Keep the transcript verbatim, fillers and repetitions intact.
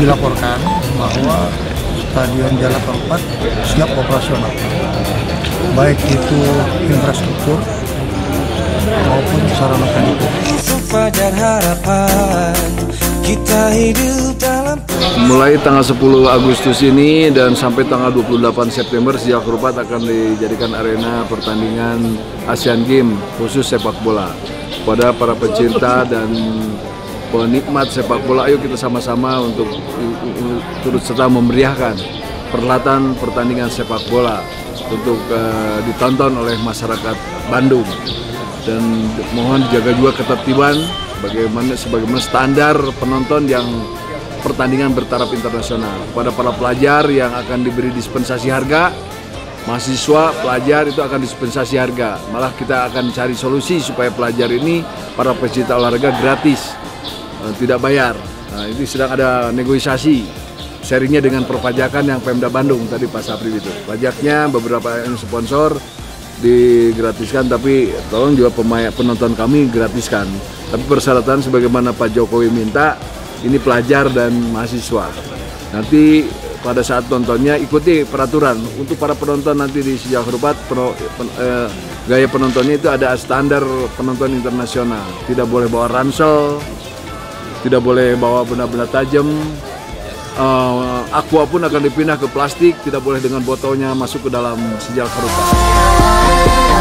dilaporkan bahwa Stadion Jalak Harupat siap operasional, baik itu infrastruktur maupun sarana pendukung. Mulai tanggal sepuluh Agustus ini dan sampai tanggal dua puluh delapan September, Jalak Harupat akan dijadikan arena pertandingan Asian Games khusus sepak bola. Pada para pecinta dan penikmat sepak bola, ayo kita sama-sama untuk turut serta memeriahkan perhelatan pertandingan sepak bola untuk uh, ditonton oleh masyarakat Bandung. Dan mohon dijaga juga ketertiban bagaimana sebagaimana standar penonton yang pertandingan bertaraf internasional. Pada para pelajar yang akan diberi dispensasi harga, mahasiswa, pelajar itu akan dispensasi harga. Malah kita akan cari solusi supaya pelajar ini, para pecinta olahraga gratis, tidak bayar. Nah, ini sedang ada negosiasi sharingnya dengan perpajakan yang Pemda Bandung tadi Pak Sapri itu. Pajaknya beberapa yang sponsor digratiskan, tapi tolong juga pemain penonton kami gratiskan. Tapi persyaratan sebagaimana Pak Jokowi minta, ini pelajar dan mahasiswa. Nanti pada saat nontonnya ikuti peraturan. Untuk para penonton nanti di Jalak Harupat, pen, eh, gaya penontonnya itu ada standar penonton internasional. Tidak boleh bawa ransel, tidak boleh bawa benda-benda tajam. Uh, aqua pun akan dipindah ke plastik, tidak boleh dengan botolnya masuk ke dalam Jalak Harupat.